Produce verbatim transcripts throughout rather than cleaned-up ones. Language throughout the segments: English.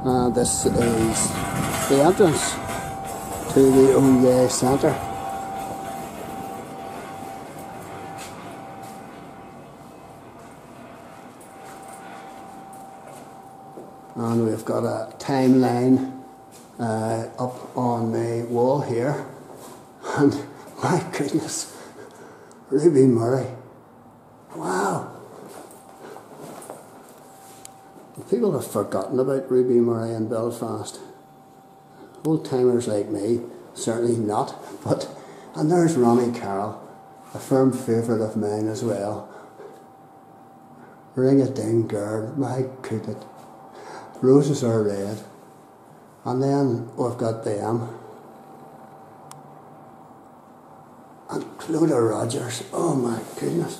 And this is the entrance to the Oye Centre. And we've got a timeline uh, up on the wall here, and my goodness, Ruby Murray, wow. People have forgotten about Ruby Murray in Belfast. Old timers like me, certainly not, but, and there's Ronnie Carroll, a firm favourite of mine as well. Ring a ding girl, my goodness. Roses are red. And then we've got them. And Clodagh Rogers, oh my goodness.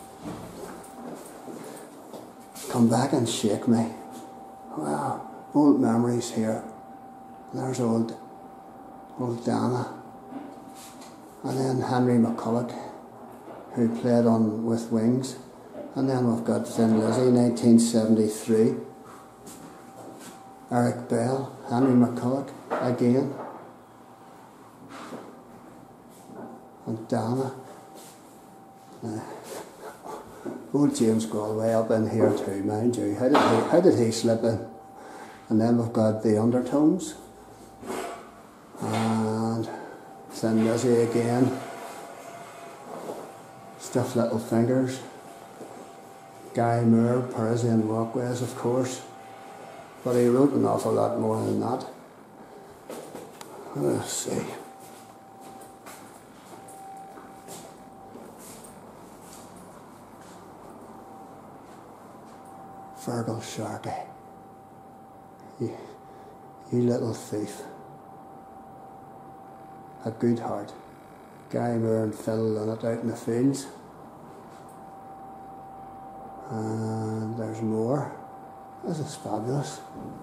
Come back and shake me. Wow, old memories here. There's old, old Dana. And then Henry McCulloch, who played on With Wings. And then we've got Thin Lizzy, nineteen seventy-three. Eric Bell, Henry McCulloch again, and Dana. Uh, old James Galway up in here too, mind you. How did he, how did he slip in? And then we've got the Undertones, and Thin Lizzy again, Stiff Little Fingers, Guy Moore, Parisian Walkways, of course. But he wrote an awful lot more than that. Let's see. Fergal Sharkey. You, you little thief. A good heart. Guy Moore and Phil Lunnett out in the fields. And there's more. This is fabulous.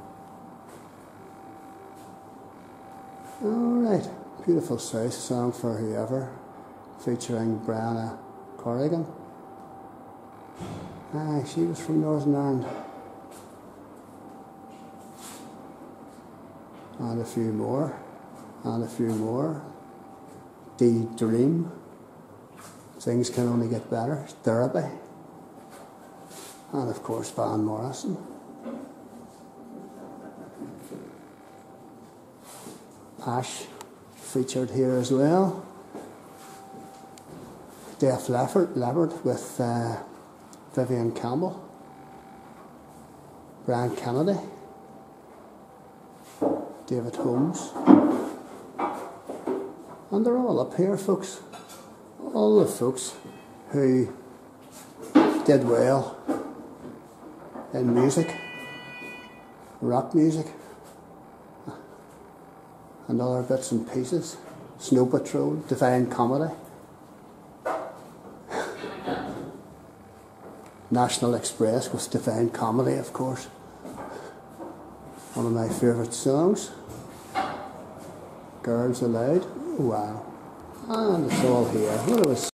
Alright, Beautiful South Song for Whoever, featuring Brianna Corrigan. Aye, she was from Northern Ireland. And a few more, and a few more. The Dream, Things Can Only Get Better, Therapy. And of course Van Morrison. Ash featured here as well. Def Leppard, Leppard with uh, Vivian Campbell, Brian Kennedy, David Holmes, and they're all up here, folks. All the folks who did well in music, rock music, and other bits and pieces. Snow Patrol, Divine Comedy, National Express with Divine Comedy, of course. One of my favourite songs. Girls Aloud, oh, wow. And it's all here. What it was